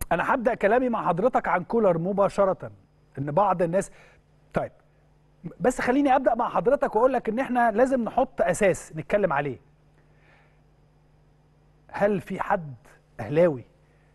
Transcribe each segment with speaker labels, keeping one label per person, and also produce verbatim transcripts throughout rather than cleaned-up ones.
Speaker 1: انا هبدا كلامي مع حضرتك عن كولر مباشره، ان بعض الناس. طيب بس خليني ابدا مع حضرتك واقول لك ان احنا لازم نحط اساس نتكلم عليه. هل في حد اهلاوي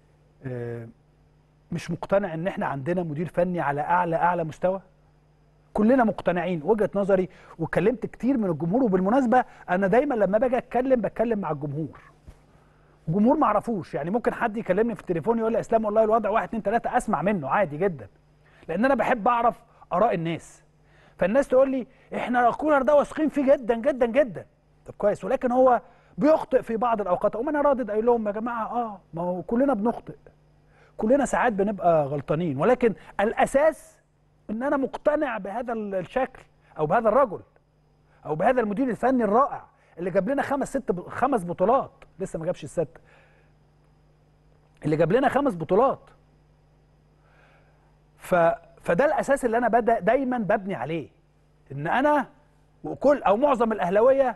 Speaker 1: مش مقتنع ان احنا عندنا مدير فني على اعلى اعلى مستوى؟ كلنا مقتنعين. وجهة نظري وكلمت كتير من الجمهور، وبالمناسبه انا دايما لما باجي اتكلم بتكلم مع الجمهور. جمهور ما اعرفوش، يعني ممكن حد يكلمني في التليفون يقول لي اسلام والله الوضع واحد اتنين تلاته، اسمع منه عادي جدا، لان انا بحب اعرف اراء الناس. فالناس تقول لي احنا كولر ده واثقين فيه جدا جدا جدا. طب كويس، ولكن هو بيخطئ في بعض الاوقات. اقوم انا رادد قايل لهم يا جماعه اه ما هو كلنا بنخطئ، كلنا ساعات بنبقى غلطانين، ولكن الاساس ان انا مقتنع بهذا الشكل او بهذا الرجل او بهذا المدير الفني الرائع اللي جاب لنا خمس ست ب... خمس بطولات، لسه ما جابش الست، اللي جاب لنا خمس بطولات. ف... فده الاساس اللي انا بدا دايما ببني عليه، ان انا وكل او معظم الاهلاويه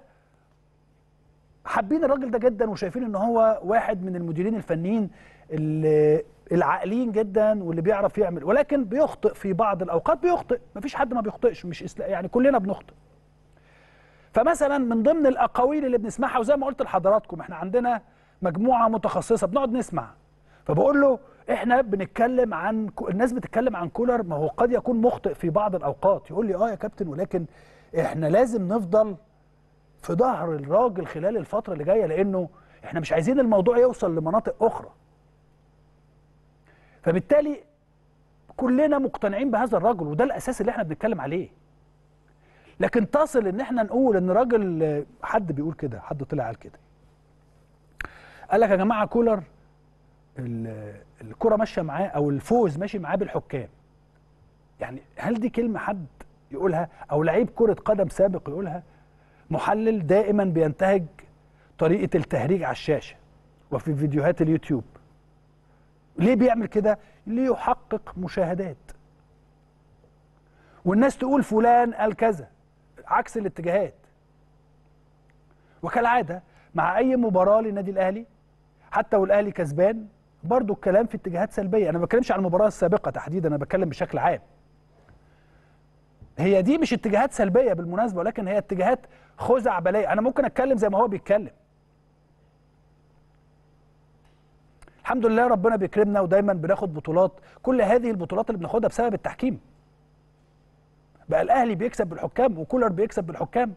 Speaker 1: حابين الراجل ده جدا، وشايفين ان هو واحد من المديرين الفنيين اللي العاقلين جدا واللي بيعرف يعمل، ولكن بيخطئ في بعض الاوقات. بيخطئ، مفيش حد ما بيخطئش، مش إسلا... يعني كلنا بنخطئ. فمثلا من ضمن الاقاويل اللي بنسمعها، وزي ما قلت لحضراتكم احنا عندنا مجموعه متخصصه بنقعد نسمع، فبقول له احنا بنتكلم عن الناس بتتكلم عن كولر، ما هو قد يكون مخطئ في بعض الاوقات. يقول لي اه يا كابتن، ولكن احنا لازم نفضل في ظهر الراجل خلال الفتره اللي جايه، لانه احنا مش عايزين الموضوع يوصل لمناطق اخرى. فبالتالي كلنا مقتنعين بهذا الرجل، وده الاساس اللي احنا بنتكلم عليه. لكن تصل ان احنا نقول ان راجل، حد بيقول كده، حد طلع قال كده، قال لك يا جماعه كولر الكره ماشيه معاه او الفوز ماشي معاه بالحكام. يعني هل دي كلمه حد يقولها او لعيب كره قدم سابق يقولها؟ محلل دائما بينتهج طريقه التهريج على الشاشه وفي فيديوهات اليوتيوب. ليه بيعمل كده؟ ليحقق مشاهدات، والناس تقول فلان قال كذا، عكس الاتجاهات. وكالعاده مع اي مباراه للنادي الاهلي، حتى والاهلي كسبان، برضو الكلام في اتجاهات سلبيه. انا ما بتكلمش عن المباراه السابقه تحديدا، انا بتكلم بشكل عام. هي دي مش اتجاهات سلبيه بالمناسبه، ولكن هي اتجاهات خزعبليه. انا ممكن اتكلم زي ما هو بيتكلم. الحمد لله ربنا بيكرمنا ودايما بناخد بطولات. كل هذه البطولات اللي بناخدها بسبب التحكيم. بقى الاهلي بيكسب بالحكام وكولر بيكسب بالحكام.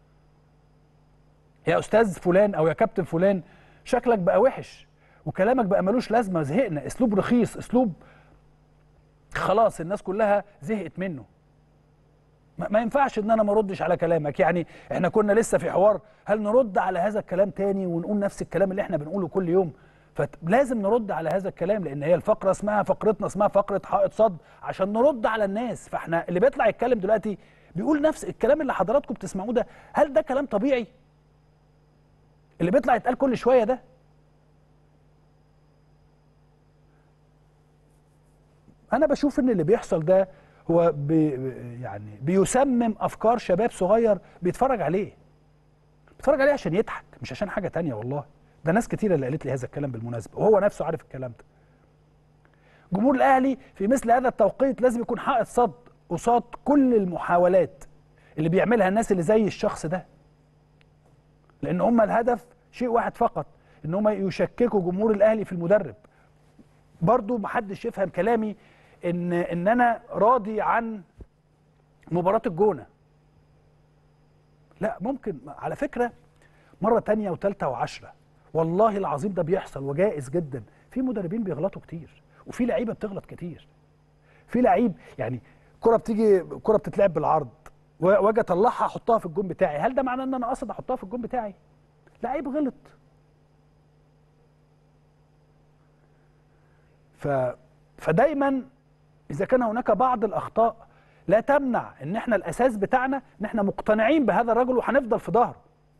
Speaker 1: يا استاذ فلان او يا كابتن فلان شكلك بقى وحش وكلامك بقى ملوش لازمه، زهقنا، اسلوب رخيص، اسلوب خلاص الناس كلها زهقت منه. ما ينفعش ان انا ما اردش على كلامك. يعني احنا كنا لسه في حوار، هل نرد على هذا الكلام تاني ونقول نفس الكلام اللي احنا بنقوله كل يوم؟ فلازم نرد على هذا الكلام، لان هي الفقره اسمها فقرتنا اسمها فقره حائط صد، عشان نرد على الناس. فاحنا اللي بيطلع يتكلم دلوقتي بيقول نفس الكلام اللي حضراتكم بتسمعوه ده. هل ده كلام طبيعي اللي بيطلع يتقال كل شويه ده؟ انا بشوف ان اللي بيحصل ده هو بي يعني بيسمم افكار شباب صغير بيتفرج عليه بيتفرج عليه عشان يضحك، مش عشان حاجه تانية. والله ده ناس كتيره اللي قالت لي هذا الكلام بالمناسبه، وهو نفسه عارف الكلام ده. جمهور الاهلي في مثل هذا التوقيت لازم يكون حائط صد قصاد كل المحاولات اللي بيعملها الناس اللي زي الشخص ده، لان هم الهدف شيء واحد فقط، ان هم يشككوا جمهور الاهلي في المدرب. برضو محدش يفهم كلامي ان ان انا راضي عن مباراة الجونة. لا، ممكن على فكرة مرة تانية وتالتة وعشرة، والله العظيم ده بيحصل وجائز جدا. في مدربين بيغلطوا كتير، وفي لعيبة بتغلط كتير. في لعيب يعني كرة بتيجي كرة بتتلعب بالعرض واجي اطلعها احطها في الجون بتاعي، هل ده معناه ان انا قصد احطها في الجون بتاعي؟ لعيب غلط. ف فدايما إذا كان هناك بعض الأخطاء لا تمنع إن إحنا الأساس بتاعنا إن إحنا مقتنعين بهذا الرجل وهنفضل في ظهره،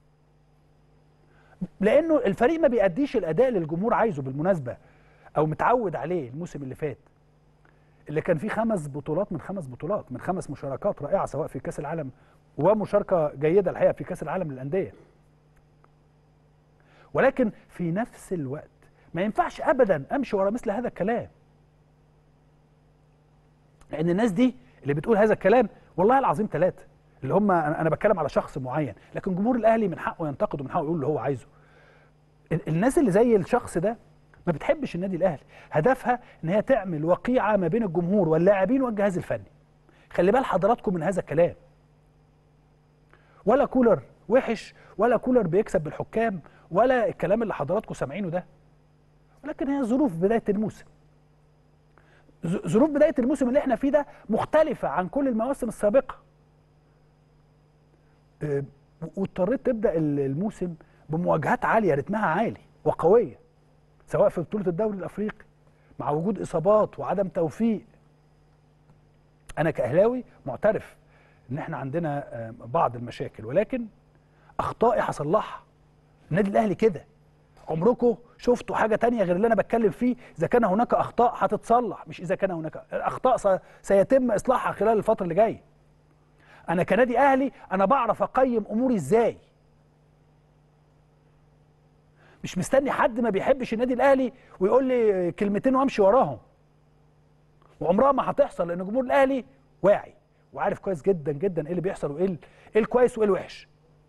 Speaker 1: لأنه الفريق ما بيأديش الأداء اللي الجمهور عايزه بالمناسبة أو متعود عليه. الموسم اللي فات اللي كان فيه خمس بطولات من خمس بطولات من خمس مشاركات رائعة، سواء في كأس العالم ومشاركة جيدة الحقيقة في كأس العالم للأندية، ولكن في نفس الوقت ما ينفعش ابدا امشي ورا مثل هذا الكلام، لان الناس دي اللي بتقول هذا الكلام والله العظيم ثلاثه اللي هم، انا بتكلم على شخص معين، لكن جمهور الاهلي من حقه ينتقد ومن حقه يقول اللي هو عايزه. الناس اللي زي الشخص ده ما بتحبش النادي الاهلي، هدفها ان هي تعمل وقيعه ما بين الجمهور واللاعبين والجهاز الفني. خلي بال حضراتكم من هذا الكلام. ولا كولر وحش، ولا كولر بيكسب بالحكام، ولا الكلام اللي حضراتكم سامعينه ده، ولكن هي ظروف بدايه الموسم. ظروف بدايه الموسم اللي احنا فيه ده مختلفه عن كل المواسم السابقه. واضطريت تبدا الموسم بمواجهات عاليه، رتمها عالي وقويه، سواء في بطوله الدوري الافريقي مع وجود اصابات وعدم توفيق. انا كاهلاوي معترف ان احنا عندنا بعض المشاكل، ولكن اخطائي هصلحها. النادي الاهلي كده، عمركم شفتوا حاجه تانية غير اللي انا بتكلم فيه؟ اذا كان هناك اخطاء هتتصلح، مش اذا كان هناك اخطاء سيتم اصلاحها خلال الفتره اللي جايه. انا كنادي اهلي انا بعرف اقيم اموري ازاي، مش مستني حد ما بيحبش النادي الاهلي ويقول لي كلمتين وامشي وراهم، وعمرها ما هتحصل، لان جمهور الاهلي واعي وعارف كويس جدا جدا ايه اللي بيحصل وايه ايه الكويس وايه الوحش.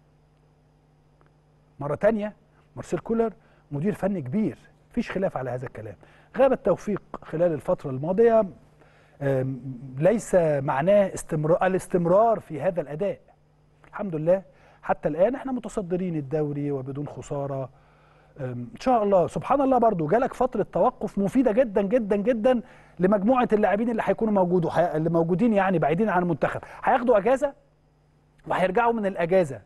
Speaker 1: مره تانية مارسيل كولر مدير فني كبير، مفيش خلاف على هذا الكلام. غاب التوفيق خلال الفتره الماضيه، ليس معناه استمرار الاستمرار في هذا الاداء. الحمد لله حتى الان احنا متصدرين الدوري وبدون خساره ان شاء الله. سبحان الله برضو جالك فتره توقف مفيده جدا جدا جدا لمجموعه اللاعبين اللي هيكونوا موجودوا اللي موجودين يعني بعيدين عن المنتخب، هياخدوا اجازه وهيرجعوا من الاجازه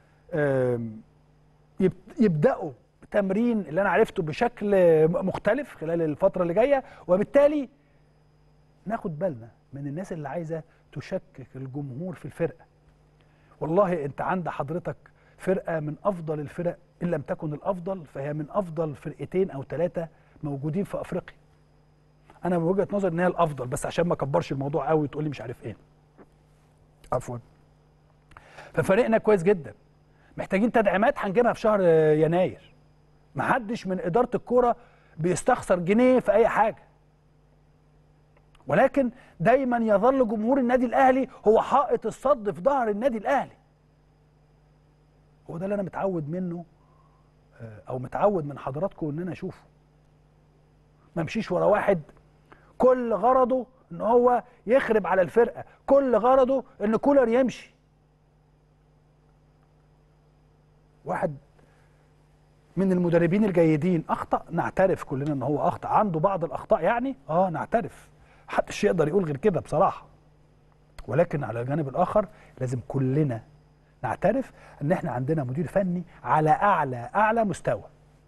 Speaker 1: يبداوا تمرين اللي انا عرفته بشكل مختلف خلال الفتره اللي جايه، وبالتالي ناخد بالنا من الناس اللي عايزه تشكك الجمهور في الفرقه. والله انت عند حضرتك فرقه من افضل الفرق، ان لم تكن الافضل فهي من افضل فرقتين او ثلاثه موجودين في افريقيا. انا من وجهه نظري ان هي الافضل، بس عشان ما اكبرش الموضوع قوي وتقول لي مش عارف ايه. عفوا. ففريقنا كويس جدا، محتاجين تدعيمات هنجيبها في شهر يناير. محدش من اداره الكوره بيستخسر جنيه في اي حاجه، ولكن دايما يظل جمهور النادي الاهلي هو حائط الصد في ظهر النادي الاهلي. هو ده اللي انا متعود منه او متعود من حضراتكم ان انا اشوفه. ما امشيش ورا واحد كل غرضه ان هو يخرب على الفرقه، كل غرضه ان كولر يمشي. واحد من المدربين الجيدين اخطا، نعترف كلنا ان هو اخطا، عنده بعض الاخطاء يعني اه نعترف، محدش يقدر يقول غير كده بصراحه. ولكن على الجانب الاخر لازم كلنا نعترف ان احنا عندنا مدير فني على اعلى اعلى مستوى،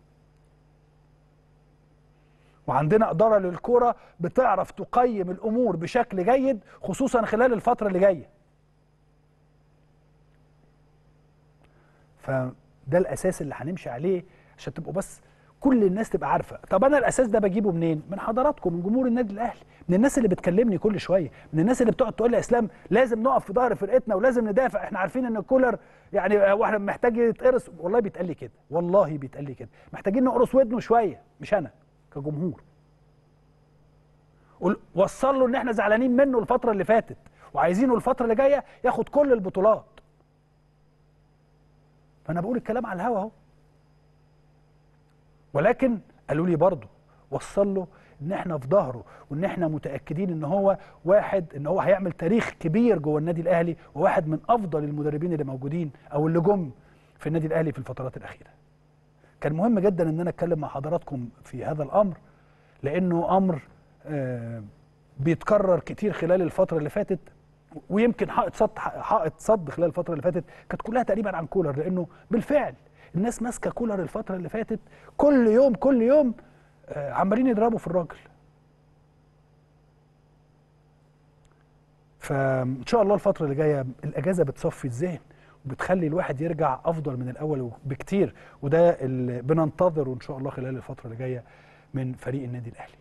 Speaker 1: وعندنا اداره للكوره بتعرف تقيم الامور بشكل جيد، خصوصا خلال الفتره اللي جايه. فده الاساس اللي هنمشي عليه عشان تبقوا بس كل الناس تبقى عارفه. طب انا الاساس ده بجيبه منين؟ من حضراتكم، من جمهور النادي الاهلي، من الناس اللي بتكلمني كل شويه، من الناس اللي بتقعد تقول لي يا اسلام لازم نقف في ظهر فرقتنا ولازم ندافع، احنا عارفين ان كولر يعني واحد محتاج يتقرص. والله بيتقال لي كده، والله بيتقال لي كده، محتاجين نقرص ودنه شويه، مش انا كجمهور. وصل له ان احنا زعلانين منه الفتره اللي فاتت وعايزينه الفتره اللي جايه ياخد كل البطولات. فانا بقول الكلام على الهوا اهو، ولكن قالوا لي برضه وصل له ان احنا في ظهره وان احنا متاكدين ان هو واحد، ان هو هيعمل تاريخ كبير جوه النادي الاهلي، وواحد من افضل المدربين اللي موجودين او اللي جم في النادي الاهلي في الفترات الاخيره. كان مهم جدا ان انا اتكلم مع حضراتكم في هذا الامر، لانه امر آه بيتكرر كتير خلال الفتره اللي فاتت، ويمكن حائط صد حائط صد خلال الفتره اللي فاتت كانت كلها تقريبا عن كولر، لانه بالفعل الناس ماسكه كولر الفتره اللي فاتت كل يوم كل يوم آه عمالين يضربوا في الراجل. فان شاء الله الفتره اللي جايه الاجازه بتصفي الذهن وبتخلي الواحد يرجع افضل من الاول بكتير، وده اللي بننتظره ان شاء الله خلال الفتره اللي جايه من فريق النادي الاهلي.